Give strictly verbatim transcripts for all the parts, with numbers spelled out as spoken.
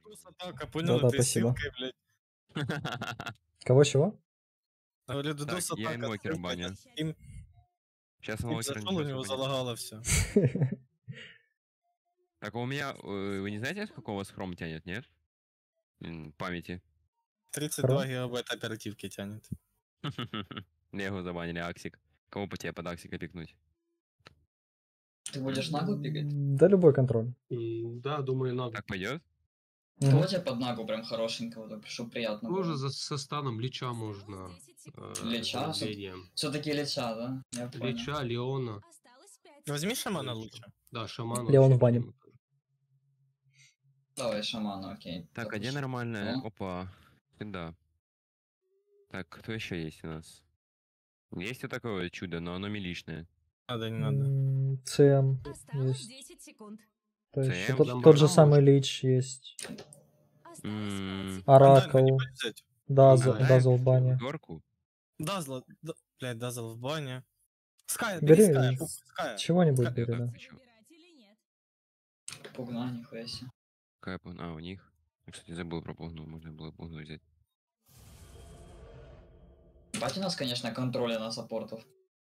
Атака, понял, Да-да, этой спасибо. ссылкой, блядь. Кого чего? Говорю, Так, Дудос я атака, инвокер ссылка, баню. Steam. Сейчас Тип инвокера зашел, у ничего него особо нет. залагало все. Так, а у меня... э, Вы не знаете, с какого вас хром тянет, нет? М, Памяти. тридцать два гигабайта оперативки тянет. Его забанили, Аксик. Кого по тебе под Аксика пикнуть? Ты будешь нагу пикать? Да любой контроль. М, Да, думаю, надо. Так пойдет? Кого тебе под нагу прям хорошенького, так, чтобы приятно Тоже было? за, со станом Лича можно. э, Лича? зарождением. Все-таки Лича, да? Я понял. Лича, Леона. Возьми шамана лучше. Да, шаман. Леон вообще в бане. тема тоже. Давай шамана, окей. Так, а Так где уж. нормальная? О. Опа. Сюда. Так, кто еще есть у нас? Есть вот такое вот чудо, но оно милишное. Надо, не надо. М, ЦМ Осталось есть. десять секунд. То есть ЦМ, тот, Зомбака тот же может. самый Лич есть. Осталось М, пять. Оракл. Андалька не будешь взять? Дазл, Андалька Дазл в бане. Горку? Дазла, да- блядь, Дазл в бане. Скай, Бери, бери Ская, пух, Ская. Чего-нибудь Ка- бери, да. Выбирать или нет? Пугна, нихуя себе. Какая пугна? А, у них. Я, кстати, забыл про пугну. Можно было пугну взять. Бать у нас, конечно, контроля на саппортов.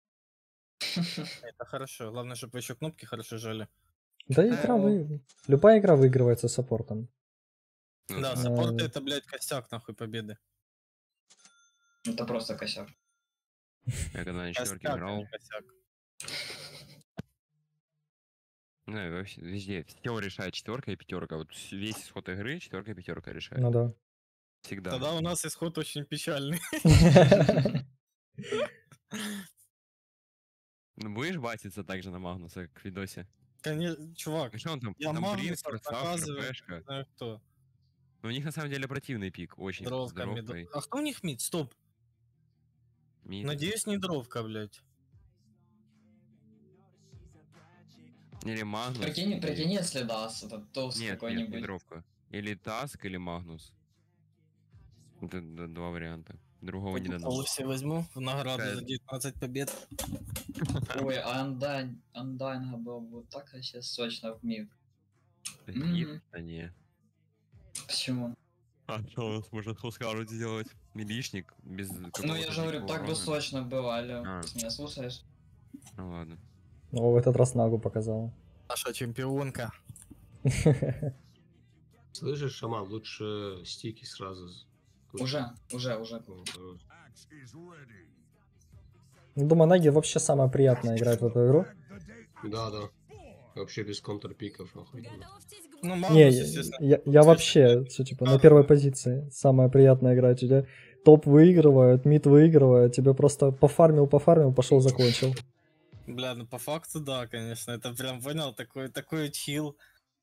Это хорошо. Главное, чтобы вы еще кнопки хорошо жали. Да игра вы... Любая игра выигрывается саппортом. Ну Да, да. саппорты Э. это, блядь, костяк нахуй победы. Это просто косяк. Я когда на четверке Костяк, а играл, не косяк. ну, и вообще везде все решает четверка и пятерка. Вот с- весь исход игры четверка и пятерка решает. Ну да. Всегда. Тогда у нас исход очень печальный. Ну, будешь батиться так же на Магнуса, как в видосе? Конечно, чувак, А что он там? я там Бринс, Магнуса Красав, показываю, РПшка. не знаю кто. Но у них на самом деле противный пик. Очень Дровка, здоровый. мид- А кто у них мид? Стоп. Мид. Надеюсь, не дровка, блядь. Или Магнус. Прикинь, или- прикинь, если даст этот тост Нет, нет, не какой-нибудь. дровка. Или Таск, или Магнус. Это д- два варианта. Другого не дано. Полы все возьму в награду Какая- за девятнадцать побед. Ой, а Андайн, Андайнга был бы так сейчас сочно в мид. Нет, Мгм. а не. Почему? А что у нас может Хускару сделать? Милишник без Ну я какого-то же говорю, дикого так бы урона? сочно было, алло. А. Ты меня слушаешь? Ну ладно. О, в этот раз Нагу показал. Наша чемпионка. Слышишь, шаман, лучше стики сразу. с- Уже, уже, уже. О, хорош. Ну, думаю, Наги вообще самое приятное играть в эту игру. Да, да. Вообще без контрпиков, охуенно. Готовьтесь к Ну, бою. Не, Магнус, я, естественно. я- я вообще, все, типа, на первой позиции. Самое приятное играть. У тебя топ выигрывают, мид выигрывает, тебе просто пофармил, пофармил, пошел закончил. Бля, ну по факту, да, конечно. Это прям, понял, такой, такой чил.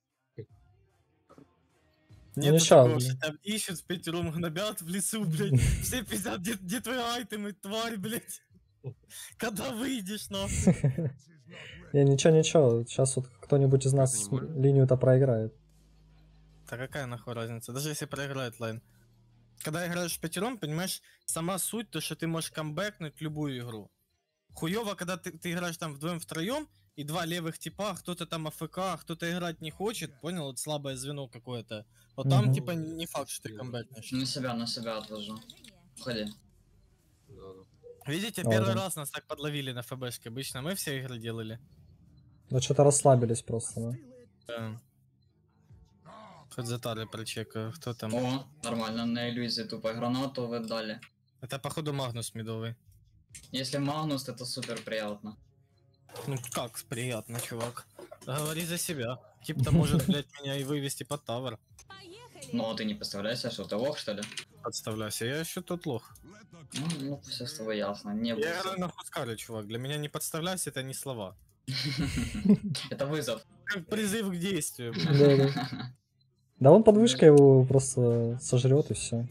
Нет Ну, такого, ща, что там ищут, в пятером гнобят в лесу, блядь. Все пиздят, где, где твои айтемы, тварь, блядь. Когда выйдешь, нахуй. Не, ничего, ничего. Сейчас вот кто-нибудь из нас не может? линию-то проиграет. Да какая нахуй разница? Даже если проиграет лайн. Когда играешь в пятером, понимаешь, сама суть, то, что ты можешь камбэкнуть любую игру. Хуёво, когда ты, ты играешь там вдвоем-втроем, и два левых типа, кто-то там АФК, кто-то играть не хочет, понял? Вот слабое звено какое-то. Вот там, Мгм. типа, не факт, что ты камбэкнешь. На себя, на себя отвожу. Уходи. Да, да. Видите, О, первый да. раз нас так подловили на ФБшке. Обычно мы все игры делали. Ну, что-то расслабились просто, да. Да. Хоть за тары прочекаю, кто там. О, нормально, на иллюзии тупо гранату вы дали. Это, походу, Магнус медовый. Если Магнус, это супер приятно. Ну как приятно, чувак. Говори за себя. Тип-то может, блядь, меня и вывести под тавр. Поехали. Ну, а ты не представляешь, что ты лох, что ли? Подставляйся, я еще тот лох. Ну, ну все с тобой ясно. Не Я было. играю на Хускаре, чувак. Для меня не подставляйся, это не слова. Это вызов. Как призыв к действию. Да, да. Да он под вышкой его просто сожрет и все.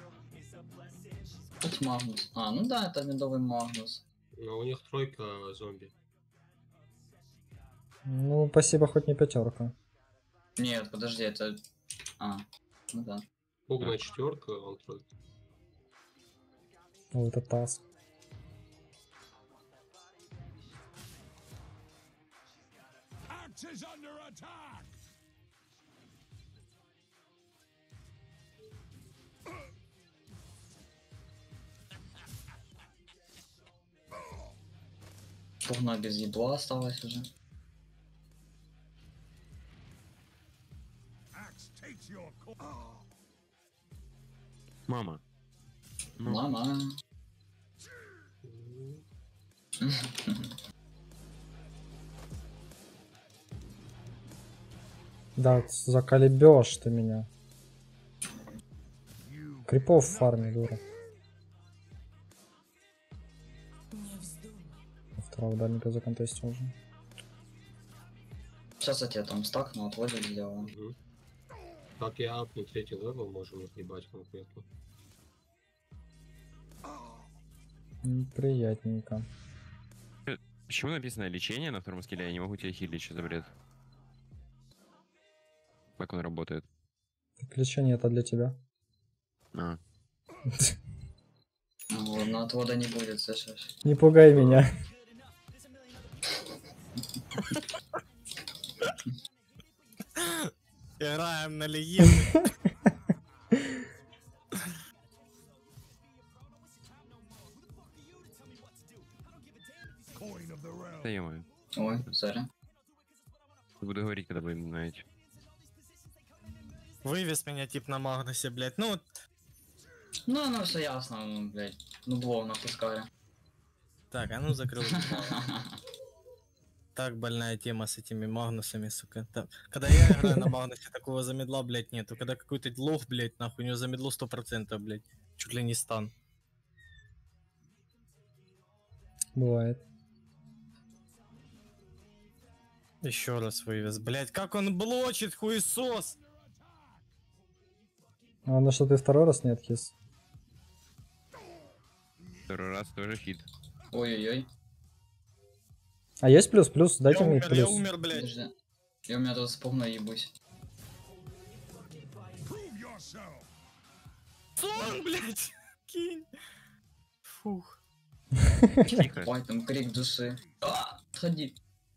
Хоть Магнус. А, ну да, это медовый Магнус. Но у них тройка зомби. Ну, спасибо, хоть не пятерка. Нет, подожди, это... А, ну да. Пугна четверка, он тройка. Вот это таск. Пугна без едла осталось уже. Мама. Ну, Мама. Да, заколебешь ты меня. Крипов в фарме, дура. Второго дальника законтестил уже. Сейчас я тебе там стакну, отводик сделаю. Мгм. Как я апну третий левел, можем отъебать конкретно. М, Приятненько. почему написано лечение на втором скилле? Я не могу тебя хилить, что за бред? Как он работает? Так лечение это для тебя. А. Ну, ладно, отвода не будет, слышишь? Не пугай меня. Играем на легенду. Да ё-моё. Ой, сори. Буду говорить, когда будем знаете. Вывез меня тип на Магнусе, блядь. Ну, вот Ну, ну, все ясно, ну, блядь. Ну, блов на пускаре. так, а ну закрыл. Так больная тема с этими Магнусами, сука. Так, когда я играю на Магнусе, такого замедла, блядь, нету. Когда какой-то лох, блядь, нахуй, у него замедло сто процентов, блядь. Чуть ли не стан. Бывает. Еще раз вывез. Блядь, как он блочит, хуесос! А на что ты второй раз не откис? Второй раз тоже хит. Ой-ой-ой. А есть плюс-плюс? Дайте Я мне умер, я плюс. умер, блядь. Подожди. Я у меня тут с пугной ебусь. Сон, блядь! Кинь. Фух. Тихо. Ой, там крик души. А, отходи.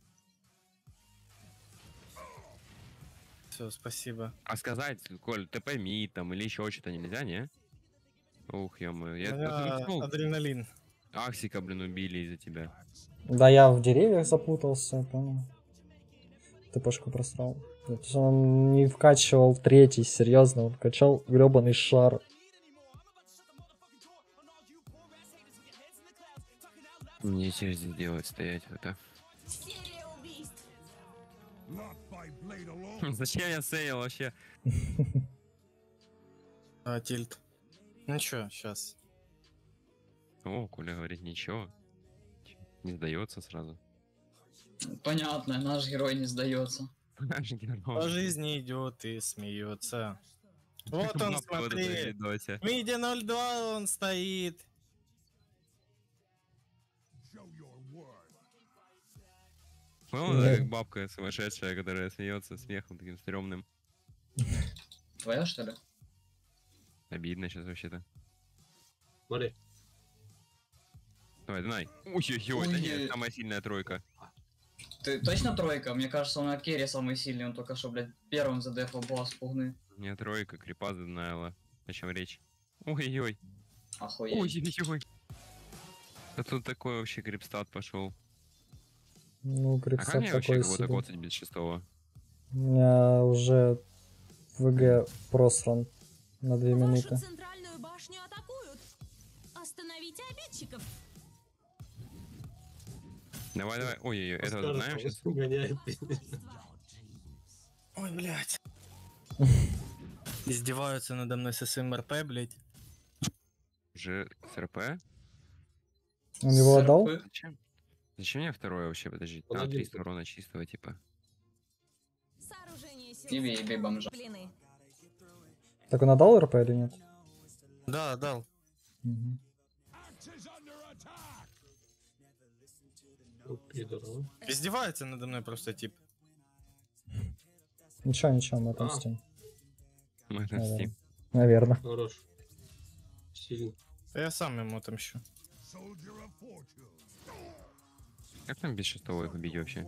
Все, спасибо. А сказать, Коль, ты пойми там или еще что-то нельзя, не? Ух, ё-моё. Я У меня тут, ну, адреналин. Аксика, блин, убили из-за тебя. Да я в деревьях запутался, понял. ТПшку просрал. То есть он не вкачивал третий, серьезно, он вкачал гребаный шар. Мне через здесь делать стоять, вот так. Серия убийств. Зачем я сейл вообще? А, тильт. Ну чё, сейчас. О, Коля говорит, ничего. Не сдается сразу. Понятно, наш герой не сдается. Наш герой. По жизни идет и смеется. Вот он, Бабка вот это в смотри. видосе. В миде ноль два он стоит. Понял, да, как бабка сумасшедшая, которая смеется смехом таким стрёмным. Твоя, что ли? Обидно сейчас вообще-то. Смотри. Давай, давай. Ой-ой-ой, да Ой. нет, самая сильная тройка. Ты точно тройка? Мне кажется, он на керри самый сильный, он только что, блядь, первым задефал бас пугны. У меня тройка, крипа заднаила. О чем речь? Ой-ой-ой. Охуеть. Ой-ой-ой. А тут такой вообще крипстат пошел. Ну, А как крипсат мне вообще такой кого-то себе. коцать без шестого? У меня уже ВГ просран на две минуты. Вашу центральную башню атакуют. Остановите обидчиков. Давай, давай. Ой-ой-ой, это вот знаем сейчас? Гоняет. Ой, блядь. Издеваются надо мной с СМРП, блядь. Уже с РП? Он его отдал? СРП? Зачем? Зачем мне второе вообще? Подожди. Он А, один триста тут. урона чистого типа. Сооружение сил Иби, иби, бомжа. Блины. Так он отдал РП или нет? Да, дал. Мгм. Ну, пидор, а. Издевается надо мной просто тип. Ничего, ничего, мы отомстим. Мы это Наверно. стим. Наверное. Хорош. Сильно. Я сам ему отомщу. Как там без шестого их убить вообще?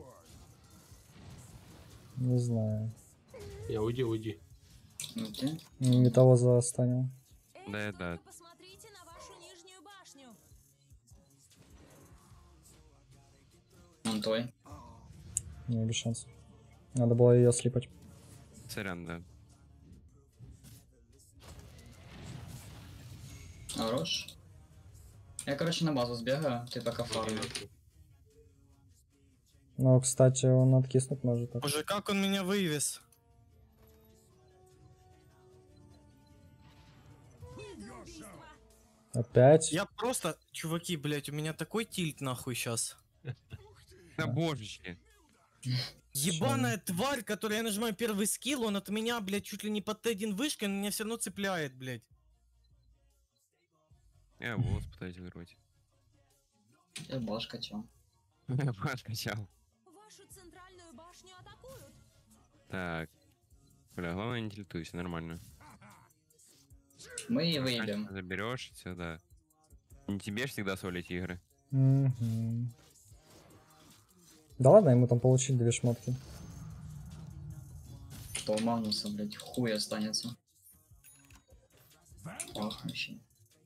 Не знаю. Я уйди, уйди. Ну ты? Не того застанем. Эй, Да, только да. посмотрите на вашу нижнюю башню. Он твой. Не, без шансов. Надо было ее слипать. Сорян, да. Хорош. Я, короче, на базу сбегаю, ты пока фарми. Но, кстати, он откиснуть может. Так. Боже, как он меня вывез? Опять? Я просто, чуваки, блять, у меня такой тильт нахуй сейчас. Да божечки. Ебаная тварь, которая я нажимаю первый скилл, он от меня, блядь, чуть ли не под Т один вышкой, но меня все равно цепляет, блядь. Я волос пытаюсь вырвать. Я баш качал. Я баш качал. Вашу центральную башню атакуют. Так. Бля, главное не тильтуйся, нормально. Мы и выебем. Заберешь все, да. Не тебе ж всегда солить игры. Мгм. Да ладно, ему там получить две шмотки. Что у Магнуса, блядь, хуй останется. Ах, вообще.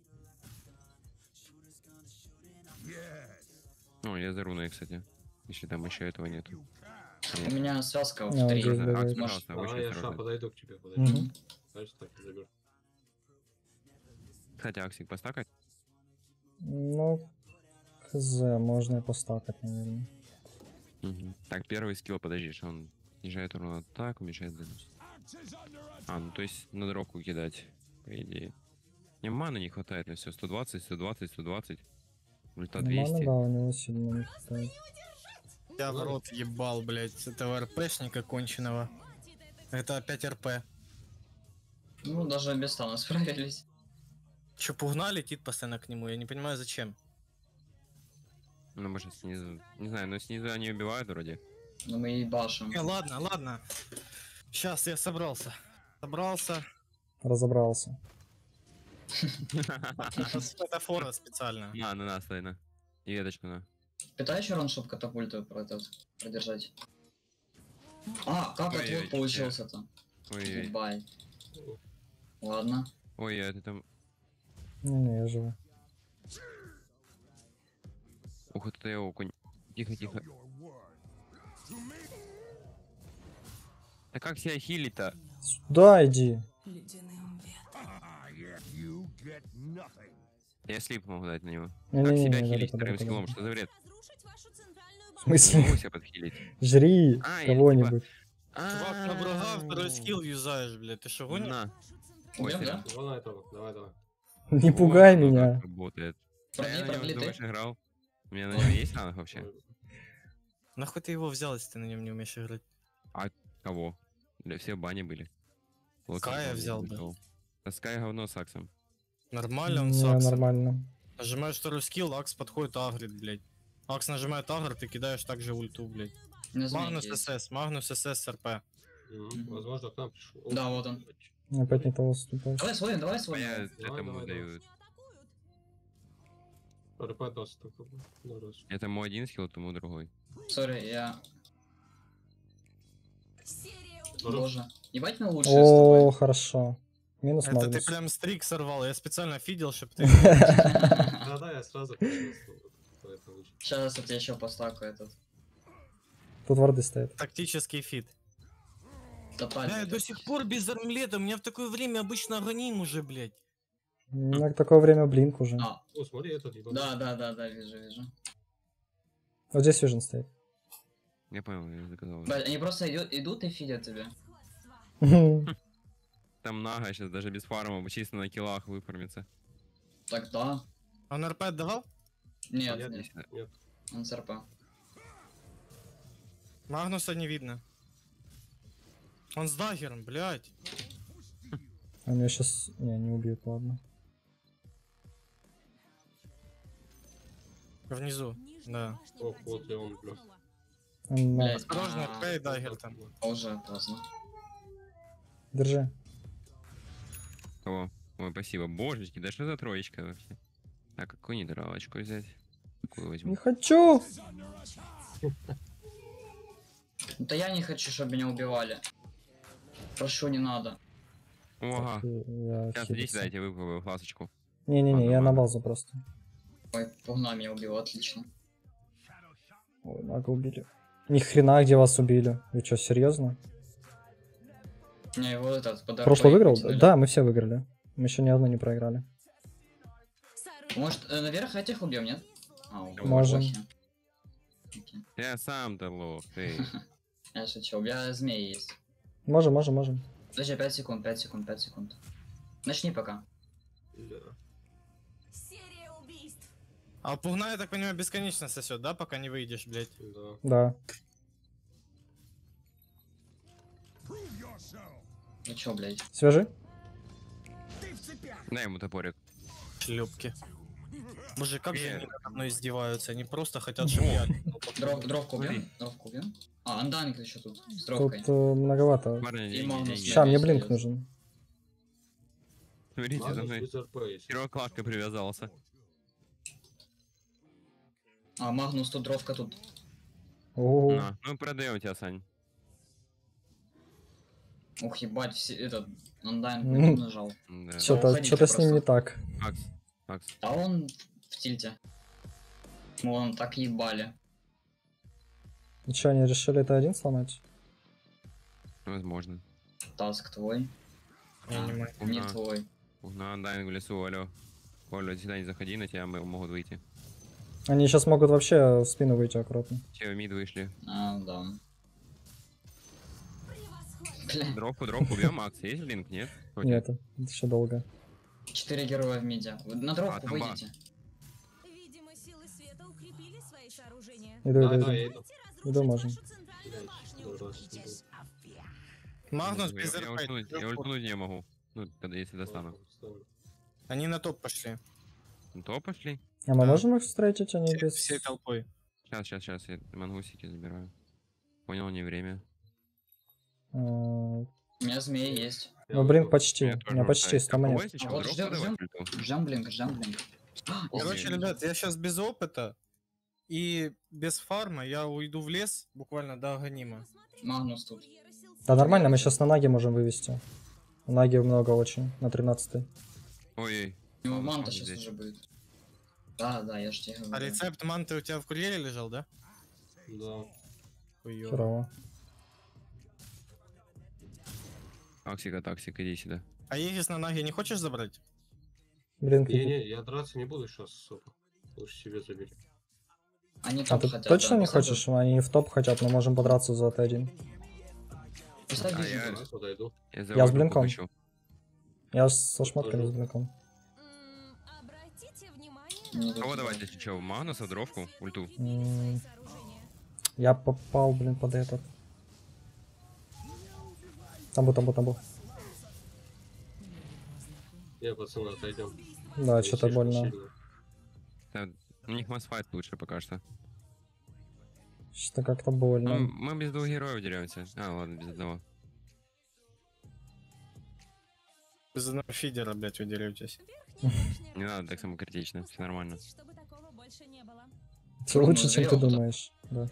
Ну, я за руной, кстати. Если там еще этого нету. У меня связка в А, три. здесь А, бывает. пожалуйста, А, очень я ша, осторожно. подойду к тебе, подойду. Мгм. Знаешь, так и заберу. Кстати, Аксик постакать? Ну, хз, можно и постакать, наверное. Мгм. Так, первый скилл, подожди, что он снижает урон от атаку, уменьшает дальность. А, ну то есть на дроку кидать, по идее. Не, маны не хватает на все. сто двадцать, сто двадцать, сто двадцать. Ульта Ну, маны, двести. да, у него сильно не хватает. Я в рот ебал, блядь, этого РПшника конченого. Это опять РП. Ну, даже без стана справились. Че, пугна летит постоянно к нему, я не понимаю зачем. Ну, может, снизу. Не знаю, но снизу они убивают вроде. Но мы и башим. Не, ладно, ладно. Сейчас я собрался. Собрался. Разобрался. Это светофора специально. На, на нас, на. И веточку на. Питай еще ран, чтобы катапульту про этот продержать. А, как Ой, отвод ой, получился-то? Ой-ой. Ебай. Ладно. Ой, а ты там. Не-не, я живу. Ух, это я окунь. Тихо, тихо. Да как себя хилить-то? Сюда иди. Ледяным ветром. Я слип могу дать на него. Не, Как не, не, себя не, хилить далеко, вторым далеко, скиллом? далеко. Что за вред? Разрушить вашу центральную В башню. смысле? Могу себя подхилить. Жри А, я кого-нибудь. Чувак, на врага второй скилл юзаешь, блядь. Ты что, гонишь? На. Вашу Ой, Идем, да? сорян. Давай этого, давай, давай. Не пугай Вот оно меня. как работает. А Прогни, я на него прогни ты. думаешь играл. У меня на него есть ранг вообще? Ой, Нахуй ты его взял, если ты на нем не умеешь играть? Кого? Для все бани были. Вот Ская он взял бы. вышел. А Скай говно с Аксом. Нормально он Не, с Аксом. нормально. Нажимаешь второй скилл, Акс подходит, агрит, блядь. Акс нажимает агр, ты кидаешь также ульту, блядь. Не знаю, Магнус есть. СС, Магнус СС РП. мгм, Возможно, к нам пришел. Да, вот он. Опять не того ступаешь. Давай свой, давай свой. Я Давай, этому давай, даю. РП даст только. Ну, раз. Этому один скилл, тому другой. Сори, я... Серия Боже. Ебать мы лучшие с тобой. О, хорошо. Минус Это ты Магнус. прям стрик сорвал, я специально фидел, чтобы ты... Да-да, я сразу почувствовал. что это лучше. Сейчас я тебе еще поставку этот. Тут варды стоят. Тактический фид. Тотально. Бля, я до сих пор без армлета, у меня в такое время обычно агоним уже, блядь. На такое время блинк уже. А, О, смотри, этот ебаный. да, да, да, да, вижу, вижу. Вот здесь Vision стоит. Я понял, я заказал. Блядь, они просто идут, идут и фидят тебе. Там Нага сейчас даже без фарма, чисто на киллах выформится. Так, да. Он РП отдавал? Нет, Нет, нет, Нет. он с РП. Магнуса не видно. Он с даггером, блядь. А меня сейчас... Не, не убьют, ладно. Внизу, да. Ох, вот и он, бля. На, Блядь. Осторожно, А, РП и даггер там. Уже поздно. держи. Кого? Ой, спасибо. Божечки, да что за троечка вообще? А какую нейтралочку взять? Какую возьму? Не хочу! Да я не хочу, чтобы меня убивали. Прошу, не надо. Ага. Я Сейчас иди хилиться. сюда, я тебе выпробую фласочку. Не-не-не, Ладно, я на ладно. базу просто. Ой, пугна меня убил, отлично. Ой, мага убили. Ни хрена, где вас убили. Вы что, серьезно? Не, его этот подарок. Прошлый выиграл? Да, мы все выиграли. Мы еще ни одну не проиграли. Сооружение. Может, э, наверх этих убьем, нет? А, убьем. Можем. Лохи. Окей. Я сам-то лох, ты. Я шучу, у меня змеи есть. Можем, можем, можем. Подожди, пять секунд, пять секунд, пять секунд. Начни пока. Да. Серия убийств. А пугна, я так понимаю, бесконечно сосет, да, пока не выйдешь, блядь. Да. Да. Ну чё, блядь? Свяжи. Дай ему топорик. Шлюпки. Боже, как же Привет. они надо мной издеваются, они просто хотят, чтобы я... Дров, дровку убьем? Смотри. Дровку убьем? А, анданг еще тут, с дровкой. Тут э, многовато. Парни, И деньги, Магнус деньги. Ща. Ща, мне есть, блинк есть. нужен. Смотрите, за Магнус мной без РП есть. первоклашка привязался. А, Магнус тут, дровка тут. О, На, ну продаем тебя, Сань. Ух, ебать, все, этот, анданг Мгм. нажал. Да. что-то уходите что-то с ним не просто. так. Макс, Макс. А он в тильте. Вон, так ебали. И что, они решили это один сломать? Возможно. Таск твой. Я не А, могу. не Ага. твой. На дай в лесу, алло. Оля, сюда не заходи, на тебя м- могут выйти. Они сейчас могут вообще в спину выйти аккуратно. Че, в мид вышли. А, да. Превосходно. Бля, Дровку, дровку убьем, Макс, есть блинк, нет? Окей. Нет, это еще долго. четыре героя в миде. Вы На А, дровку там ба. выйдите. Видимо, силы света укрепили свои сооружения. Иду, Да, иду, да, иду. я иду. Иду, можем. Вашу центральную башню. Раз, иду. Магнус Я- без я, РП. ультнуть, я ультнуть не могу. Ну, когда если достану. Ладно, встану. Они на топ пошли. Ну то пошли. А мы Да. можем их встретить, они Все- без... Всей толпой. Сейчас, сейчас, сейчас, я мангусики забираю. Понял, не время. А, У меня змеи есть. Я Ну, блин, ульту. почти. Я У тоже меня почти ультаю. сто Так, монет. кого если чё, А вот дровку ждём, давать ждём. ульту? Ждем блинк, ждем блинк. Короче, Окей. ребят, я сейчас без опыта и без фарма, я уйду в лес буквально до Аганима. Магнус тут. Да нормально, мы сейчас на Наги можем вывести. Наги много очень, на тринадцатый. Ой-ой. У него Магнус манта может сейчас здесь. уже будет. Да, да, я ж тебе А говорю. рецепт манты у тебя в курьере лежал, да? Да. Хуёво. Херово. Таксика, таксик, иди сюда. А Егис на Наге не хочешь забрать? Блин, Не-не, я драться не буду сейчас особо. Лучше себе забери. Они а топ ты хотят. точно да, не поставь- хочешь? Они в топ хотят, мы можем подраться за Т один. Поставь А визу. я- Раз, подойду. Я, за Я с Ольгу блинком. хочу. Я со шмотками Тоже. с блинком. М, Обратите внимание Не на тут. Кого давать, если что, Магнуса, дровку, ульту? М, Я попал, блин, под этот. Тамбу, тамбу, тамбу. Не, пацаны, отойдем. Да, Они что-то слишком больно. сильные. Да, у них масс-файт лучше пока что. Что-то как-то Ну, больно. мы без двух героев деремся. А, ладно, без одного. Без одного фидера, блядь, вы деретесь. Не надо так самокритично, все нормально. Чтобы такого больше не было. Все Ровно лучше, чем ты зрел кто-то. думаешь. Да.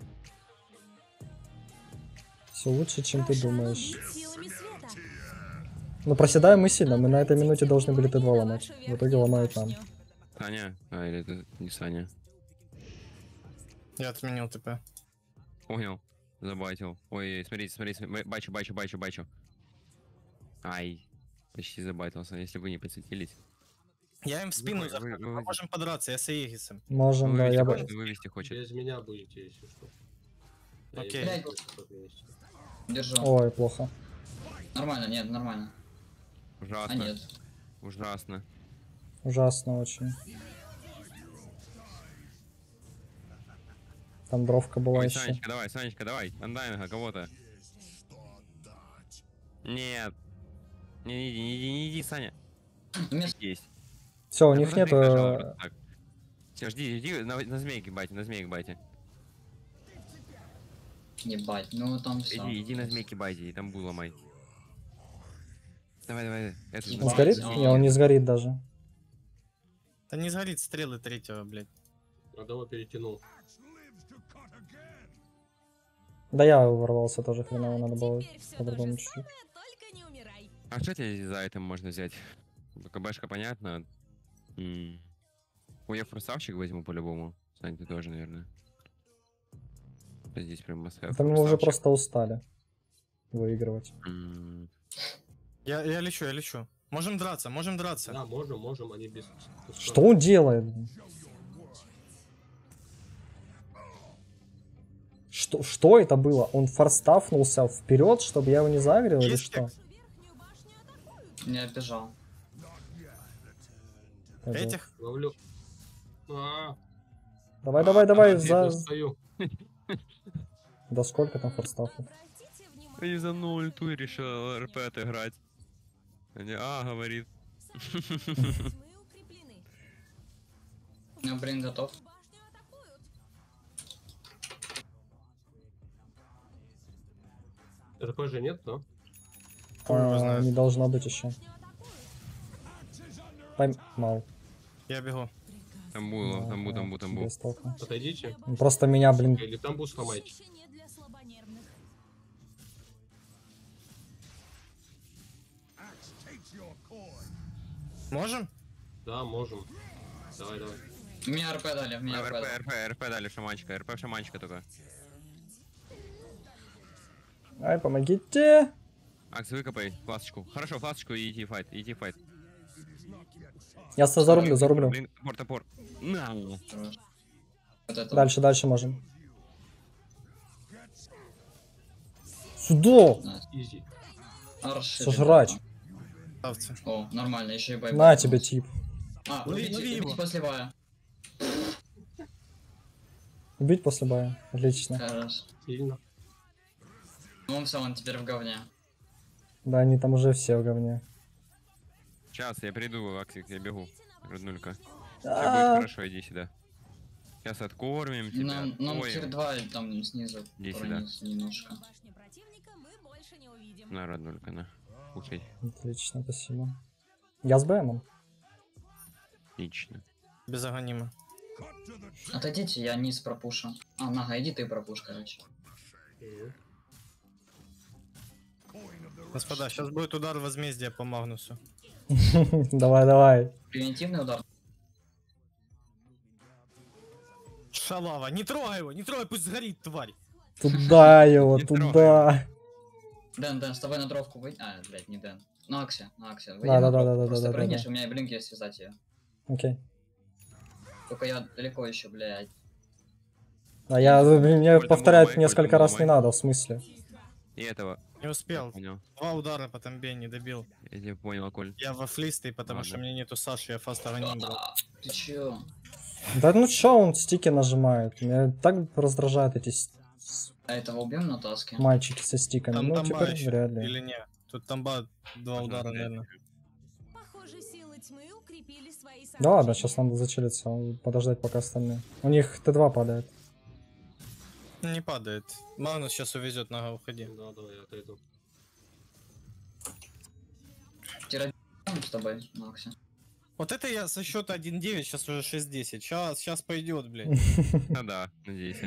Все лучше, чем ты думаешь. Силами света. Ну, проседаем мы сильно. Мы на этой минуте должны были Т два ломать. В итоге ломают нам. Саня? А, или это не Саня? Я отменил ТП. Понял. Забайтил. Ой, смотрите, смотрите, смотрите. Бачу, бачу, бачу, бачу. Ай. Почти забайтился, если бы не подсветились. Я им в спину Вы- вы- захожу, вы- мы можем подраться, я с Егисом. Можем, да, Вывести я бы... хочет, вывести хочет. Без меня будете, если что. Я не Окей. буду просто вместе. Держу. Ой, плохо. Нормально, нет, нормально. А Ужасно. нет. Ужасно. Ужасно очень. Там дровка была Ой, еще. Санечка, давай, Санечка, давай. Андайнга, кого-то. Нет. Не, не иди, не иди, не иди, Саня. У меня Есть. Все, у Я них просто нет... змейк нажал, э, просто так. Все, жди, жди, на, на змейке байте, на змейке байте. ебать, ну там все. Иди, иди на змейке байте, и там был ломай. Давай, давай, это Он Он Ебать, сгорит? а. Не, он не сгорит даже. Да не сгорит стрелы третьего, блядь. Одного перетянул. Да я ворвался тоже хреново, надо было Теперь всё по-другому то же чуть-чуть. самое, только не умирай. А что тебе за это можно взять? КБшка понятно. М. Ой, я форсавчик возьму по-любому. Сань, ты тоже, наверное. Здесь прям мастер. Это мы уже просто устали выигрывать. Я, я лечу, я лечу. Можем драться, можем драться. Да, можем, можем, они без... Что он делает? Что, что это было? Он форстафнулся вперед, чтобы я его не загрел или Есть что? Верхнюю башню атакуют. Не отбежал. Пойдёт. Этих? Ловлю. А, Давай, давай, давай. я За... достаю. Да сколько там форстафов? Обратите внимание. И за мной ульту и решил РП отыграть. Они, а, говорит. Мы укреплены. Ну, блин, готов. Башню атакуют. РП же нет, да? Хуй его А, знает. не должно быть еще. Башню атакуют. Поймал. Я бегу. Тамбу, тамбу, тамбу, тамбу. Без толку. Отойдите. Он просто меня, блин, Или там бус сломайте. Еще не для слабонервных. Можем? Да, можем. Давай, давай. Мне РП дали, мне А, РП РП, дали. РП, РП дали шаманчика, РП шаманчика только. ай, помогите. Акс, выкопай фласочку. Хорошо, фласочку и иди файт, иди файт. Я с- зарублю, зарублю. Блин, топор, топор. На. Хорош. Вот это. Дальше, дальше можем. Сюда! Изи. Арши, Сожрать. ребята. Ставьте. О, нормально, еще и бай. На тебе, тип. А, Лови, убить, лови убить его. после бая. Убить после боя. Отлично. Хорош. Сильно. Ну он все, он теперь в говне. Да, они там уже все в говне. Сейчас, я приду, Аксик, я бегу. Роднулька. Все будет А, хорошо, иди сюда. Сейчас откормим тебя. Нам, нам Ой, тир два там снизу. Иди пронес немножко. Башню противника мы больше не увидим. на, Роднулька, на. Кушай. Отлично, спасибо. Я с БМом. Отлично. Без агонима. Отойдите, я низ пропушу. А, Нага, иди ты пропуш, короче. Господа, сейчас будет удар возмездия по Магнусу. Давай, давай. Превентивный удар. Шалава, не трогай его, не трогай, пусть сгорит, тварь. Туда его, Не туда. Дэн, Дэн, с тобой на дровку выйди. А, блядь, не Дэн. На Аксе, на Аксе. Выйди Да, на да, да, дровку, да, да, просто да, да, прыгнешь, да. у меня и блинк есть связать ее. Окей. Только я далеко еще, блядь. А я, мне Коль, повторять там несколько ломай, раз коль, не там надо, в смысле. Ну, И этого. Не успел. Понял. Два удара по тамбе не добил. Я тебя понял, Коль. Я вафлистый, потому Ладно. что мне нету Саши, я фаст агоним брал. А, ты чё? Да ну чё он стики нажимает? Меня так раздражают эти с- с- А этого убьем на таске? мальчики со стиками. Там Ну тамба теперь еще, вряд ли. или нет? Тут тамба два Можно удара, взять. наверное. Похоже, силы тьмы укрепили свои Да ладно, сооружения. сейчас надо зачилиться, подождать пока остальные. У них Т два падает. Не падает. Магнус сейчас увезет, нога, уходи. Да, давай, я отойду. Тира с тобой, на Аксе. Вот это я со счета один девять, сейчас уже шесть десять. Сейчас, сейчас пойдет, блядь. А да, надейся.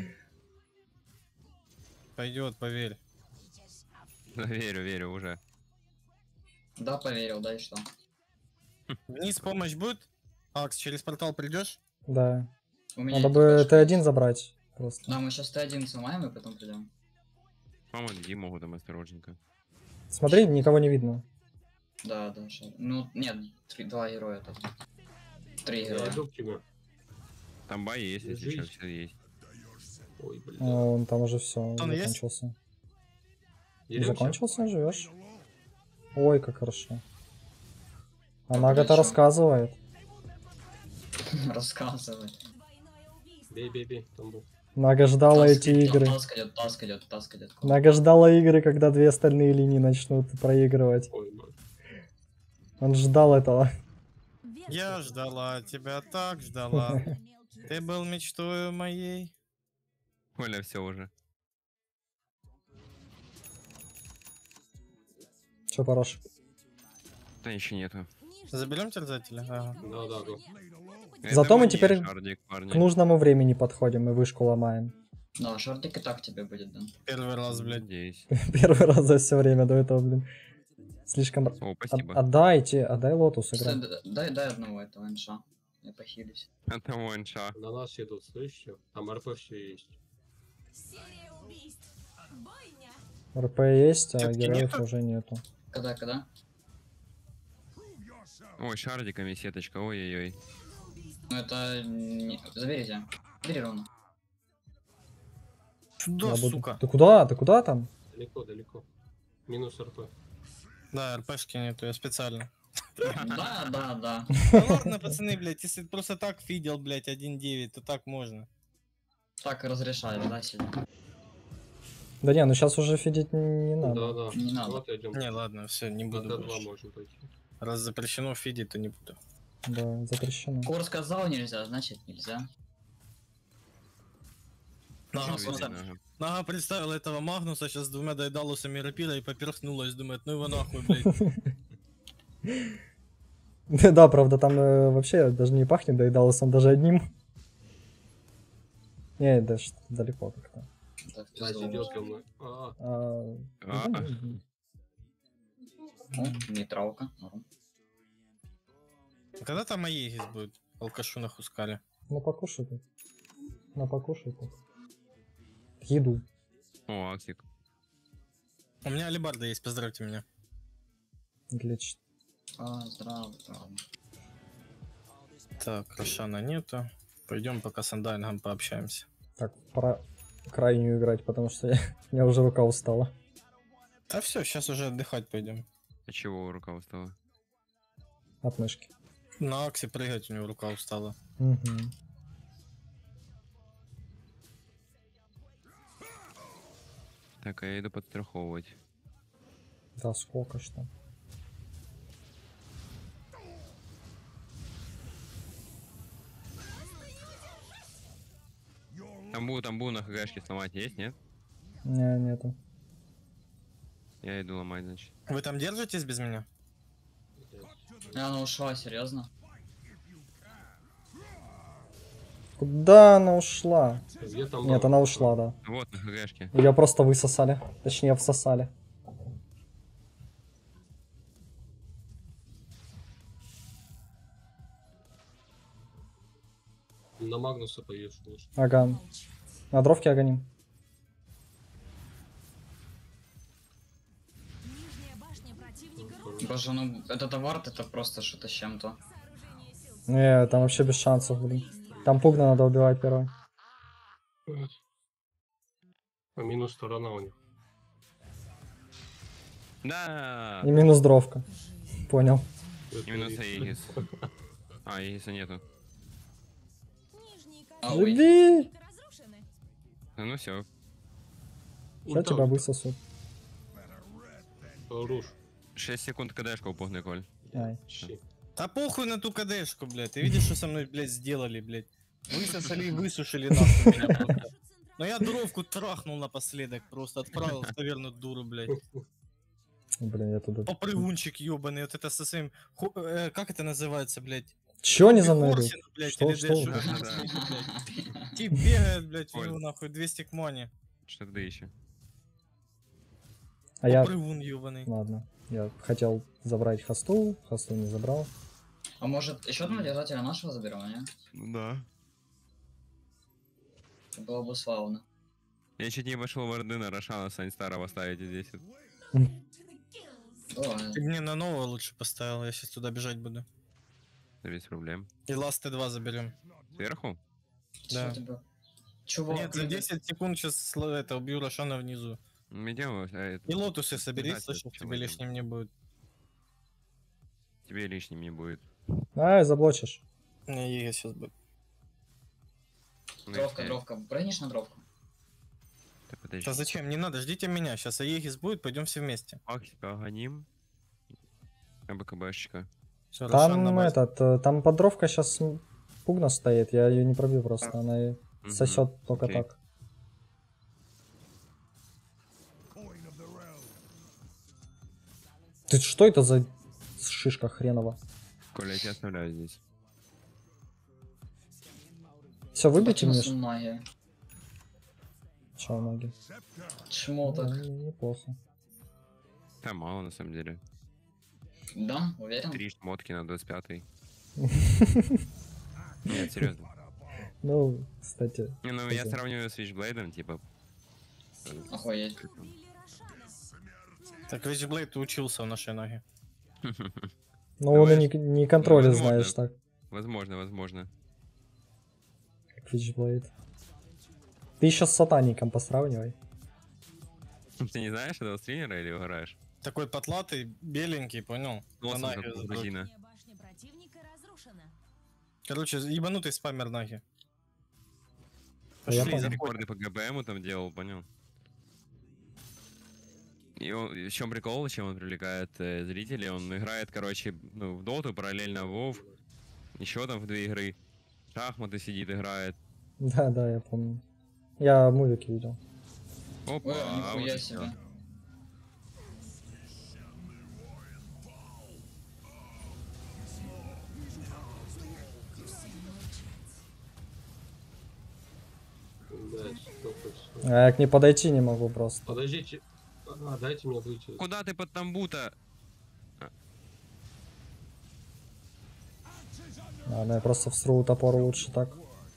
Пойдет, поверь. Верю, верю уже. Да, поверил, да и что? Вниз помощь будет? Акс, через портал придешь? Да. У меня Надо эти бы башки Т один есть. забрать. Просто. Да, мы сейчас Т один сломаем и потом придем. Помоги, могу там осторожненько. Смотри, никого не видно. Да, да, шо- ну нет, три, два героя тут. Три Я героя. иду к тебе. Там бай есть, если Держись. что, все есть. Ой, блин. А, он там уже все Он есть? закончился. Не Деремся? закончился, живешь? Ой, как хорошо. А Ну, Нага-то блядь, чё? рассказывает. Рассказывай. Двойное убийство. Бей, бей, бей, там был. Нага ждала Таск эти идёт, игры. Таск идет, таск идет, таск идет. Нага ждала игры, когда две остальные линии начнут проигрывать. Ой, мать. Он ждал этого. Я ждала тебя, так ждала. Ты был мечтой моей. Коля, все уже. Че, Параш? Да еще нету. Заберем терзателя? Ага. Да, да, да. Зато Это мы мне теперь шардик, парни. К нужному времени подходим и вышку ломаем. Да, шортик и так тебе будет, да. Первый раз, блядь. Надеюсь. Первый раз за все время до этого, блин. Слишком... О, От- спасибо. Отдайте, отдай лотус Стой, играть. д- Дай, дай одного этого инша. Я похилюсь. Это ванша. На нас идут, слышишь? Там РП все есть. Серия РП есть, а Всё-таки героев нету? уже нету. Когда, когда? Ой, шардиками сеточка, ой-ой-ой. Ну это... не- Заберите. Бери ровно. Сюда, Я буду- сука. Ты куда? Ты куда там? Далеко, далеко. Минус РП. Да, РПшки нету, я специально. Да, да, да. Ну ладно, пацаны, блядь, если просто так фидел, блядь, один девять, то так можно. Так и разрешали, да, сегодня? Да не, ну сейчас уже фидить не, не Да, надо. да. Не надо. Вот идем. Не, ладно, все, не На буду Д2 больше. можно пойти. Раз запрещено фидить, то не буду. Да, запрещено. Кор сказал нельзя, значит нельзя. Нага, Видно, просто- ага. Нага представил этого Магнуса сейчас с двумя дайдалусами рапира и поперхнулась, думает, ну его нахуй, блядь. Да, правда, там э, вообще даже не пахнет доедалосом, даже одним. Не, даже далеко как-то. Так, Да, пизду. идет ко мной. А, А, А, да, не- О, нейтралка. Норм. А когда там Аегис будет? Алкашу на Хускале. Ну покушай тут. Ну покушай тут. Еду. О, Аксик. У меня алибарда есть, поздравьте меня. Отлично. А, здраво, здраво. Так, Рошана нету. Пойдем пока с Андайнгом пообщаемся. Так, пора крайнюю играть, потому что я, у меня уже рука устала. А все, сейчас уже отдыхать пойдем. А чего рука устала? От мышки. На Аксе прыгать у него рука устала. Мгм. Так, а я иду подстраховывать. Да сколько ж там. Там бу, там бу на хгшке сломать есть, нет? Не, нету. Я иду ломать, значит. Вы там держитесь без меня? И она ушла, серьезно? Куда она ушла? где там Нет, мама? она ушла, да. Вот на хгшке. Ее просто высосали. Точнее, всосали. На Магнуса повешалась. Ага. На дровке агоним. Нижняя башня противника рухнула. Боже, ну этот аварт это просто что-то с чем-то. Сооружение сил Не, там вообще без шансов, блин. Там пугна надо убивать первой. А минус сторона у них. Да! И минус дровка. Понял. И минус Аегис. А, Аегиса нету. Нижние А, ой. Живи! контуры разрушены. Ну все. Сейчас тебя высосут. Руш. шесть секунд кдшка упухни, Коль. Ай. Щи. Да похуй на ту КДшку, блядь. Ты видишь, что со мной, блядь, сделали, блядь? Высосали и высушили нахуй меня просто. Но я дровку трахнул напоследок, просто отправил в таверну дуру, блядь. Блин, я туда... Попрыгунчик ебаный, вот это со своим... ху- э, как это называется, блядь? Чё они за мной идут? Хорсин, блядь, Что- или что Дэш, вы? вот Да-да. это типа, блядь. Тип бегает, блядь, у Оль. него нахуй двести к мане. Что тогда еще? А я... Попрыгун ебаный. Ладно. Я хотел забрать хосту, хосту не забрал. А может еще одного держателя нашего заберем, а не? Ну да. Было бы славно. Я чуть не вошел в орды на Рошана Санстарова ставить здесь. Давай. Ты мне на нового лучше поставил, я сейчас туда бежать буду. Да без проблем. И ласты два заберем. Сверху? Да. Чё тебе? Чувак, Нет, за любит- десять секунд сейчас это убью Рошана внизу. Ну, идем. а, это, И лотусы собери, Да, слышал, чё тебе возьмем? лишним не будет. Тебе лишним не будет. Ай, заблочишь. Не, я сейчас будет. Ну, Дровка, если- дровка. Прыгнешь на дровку? Так, подожди. Да зачем? Не надо, ждите меня. Сейчас Аегис будет, пойдем все вместе. Аксика гоним. АБКБшечка. Все, Рошан на Там базе. этот, э, там подровка сейчас пугна стоит, я ее не пробью просто, она и Мгм. сосет только окей. так. Ты что это за шишка хренова? Коля, я тебя оставляю здесь. Все, выбейте Почему мне. с магией? Чё, ноги? Почему Ну, так? не- неплохо. Там мало на самом деле. Да, уверен? Три шмотки на двадцать пятый. Нет, серьезно. Ну, кстати, Не, ну я Кстати. сравниваю с Вичблейдом, типа. Охуеть. Убили Рошана. Так Вичблейд учился в нашей ноге. Ну, он и Думаешь? не, не контролит, возможно. знаешь, так. Возможно, возможно. Как Witchblade. Ты еще с сатаником посравнивай. Ты не знаешь этого стримера или играешь? Такой потлатый, беленький, понял? Носом На как наге у с грузина. Верхняя башня противника разрушена. Короче, ебанутый спамер наги. А я Пошли, понял. заходим. Рекорды по ГБМу там делал, понял? И он, в чем прикол, чем он привлекает э, зрителей? Он играет, короче, ну, в доту, параллельно в WoW, еще там в две игры. Шахматы сидит, играет. Да, да, я помню. Я мувики видел. Опа, Ой, а вот нихуя и себе. всё. Блядь, что хочешь. А я к ней подойти не могу просто. Подождите. А, дайте мне выйти. Куда ты под тамбу-то? Ладно, я просто всру топор лучше так.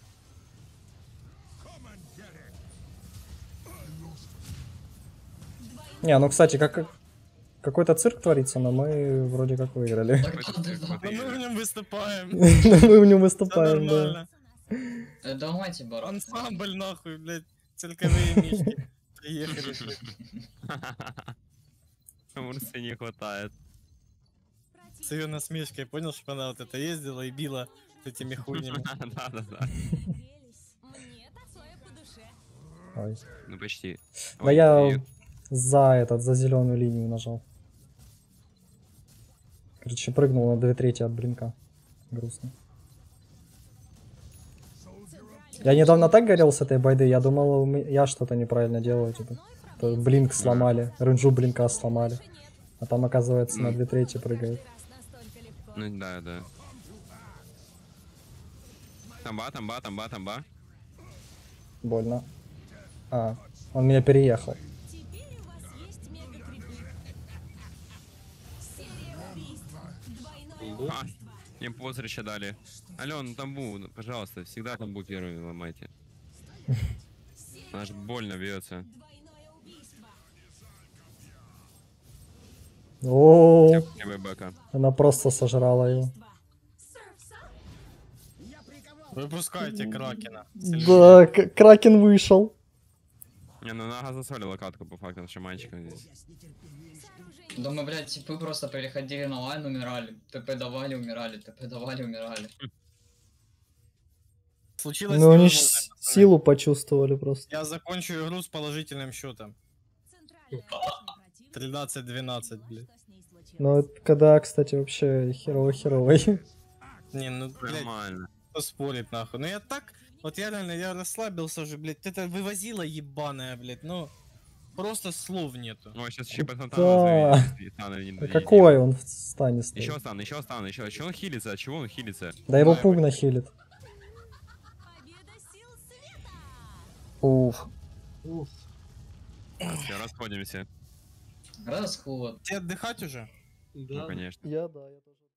Не, ну кстати, как какой-то цирк творится, но мы вроде как выиграли. Так, Какой-то да, цирк, да, вот Но мы в и- нем выступаем. Мы в нем Всё выступаем, да. нормально. да. Э, Давайте, барак. Ансамбль нахуй, блядь. Цирковые мишки. Приехали, блядь. Мурсы не хватает. С ее насмешкой, понял, что она вот это ездила и била с этими хуйнями. Да-да-да. Прелесть. Мне такое по душе. Ой. Ну почти. Да Ой, я и- за этот, за зеленую линию нажал. Короче, прыгнул на две трети от блинка. Грустно. Я недавно так горел с этой байды, я думал, у ме- я что-то неправильно делаю, типа. То блинк сломали, рынжу блинка сломали. А там, оказывается, на две трети прыгает. Раз настолько легко. Ну да, да. Тамба, тамба, тамба, тамба. Больно. А, он меня переехал. Теперь у вас есть мега-крипы. Серия убийств. Двойное Бу. А, мне позрача дали. Ален, тамбу, ну, пожалуйста, всегда тамбу первыми ломайте. Она ж больно бьется. Двойное убийство. О, КББК. она просто сожрала его. Выпускайте Кракена. Да, К- Кракен вышел. Не, ну нога засолила катку по факту с шаманчиком здесь. Да мы, блядь, типы просто переходили на лайн, умирали. ТП давали, умирали, ТП давали, умирали. Случилось Ну, они невозможное, ж пацаны. силу почувствовали просто. Я закончу игру с положительным счетом. Центральная башня противника. тринадцать двенадцать, блядь. Что с ней случилось? Ну, это когда, кстати, вообще херово-херовый. Не, ну, блядь, Нормально. кто спорит, нахуй. Ну я так, вот я реально, я расслабился уже, блядь, это вывозила ебаная, блядь, ну, просто слов нету. Ой, сейчас еще Да. потом А какой он в стане стоит? Еще стан, еще стан, еще. Чего он хилится? От чего он хилится? Да его Да, пуг нахилит. Победа сил света. Уф. Уф. Все, расходимся. Расход. Тебе отдыхать уже? Ну, Да. конечно. Я, да, я тоже.